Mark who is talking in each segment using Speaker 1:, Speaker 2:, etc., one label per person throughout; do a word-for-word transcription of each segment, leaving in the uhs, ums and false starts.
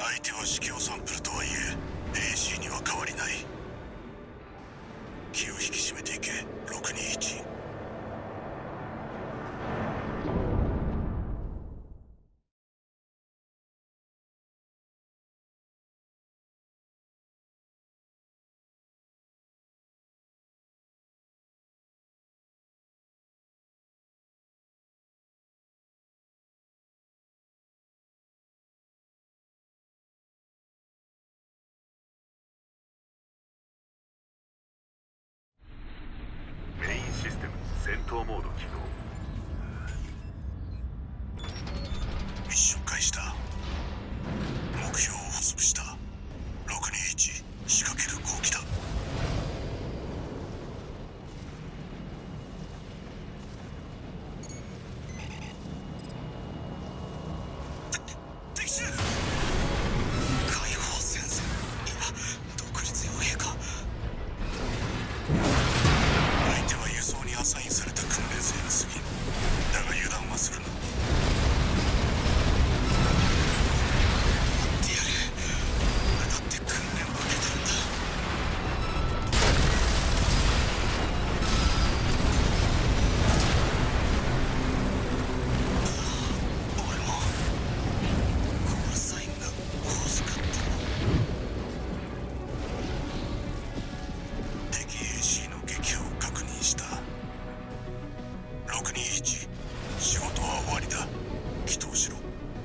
Speaker 1: 相手は試供サンプルとはいえ エーシー には変わりない。気を引き締めていけろくにいち。
Speaker 2: メインシステム戦闘モード起動。
Speaker 1: ミッション開始だ。目標を捕捉した。ろくにいち、仕掛ける攻撃だ。敵襲。解放戦線、いや独立傭兵か。相手は輸送にアサインされた訓練生に過ぎん。だが油断はするな。待ってやれ。俺だって訓練を受けてるんだ。俺もコールサインが欲しかった。敵 エーシー の撃破を確認した。ろくにいち、仕事は終わりだ。祈祷しろ。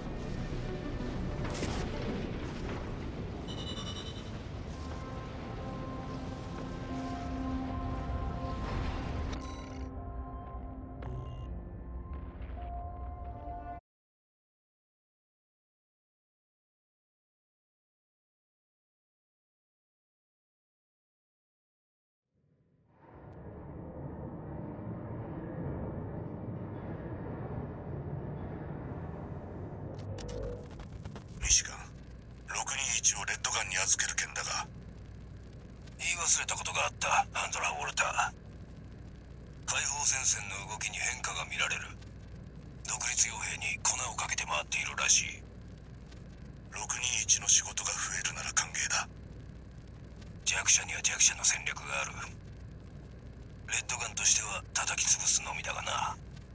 Speaker 1: ミシガン、ろくにいちをレッドガンに預ける件だが。言い忘れたことがあった、ハンドラー・ウォルター。解放戦線の動きに変化が見られる。独立傭兵に粉をかけて回っているらしい。ろくにいちの仕事が増えるなら歓迎だ。弱者には弱者の戦略がある。レッドガンとしては叩き潰すのみだがな。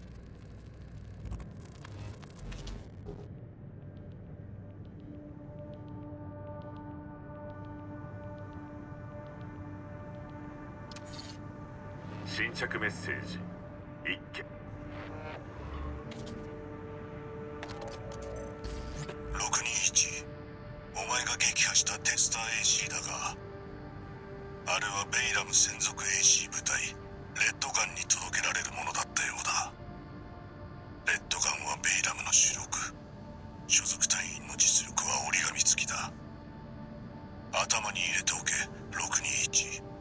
Speaker 2: 新着メッセージ一件。
Speaker 1: ろくにいち、お前が撃破したテスター エーシー だが、あれはベイラム専属 エーシー 部隊レッドガンに届けられるものだったようだ。レッドガンはベイラムの主力。所属隊員の実力は折り紙付きだ。頭に入れておけろくにいち。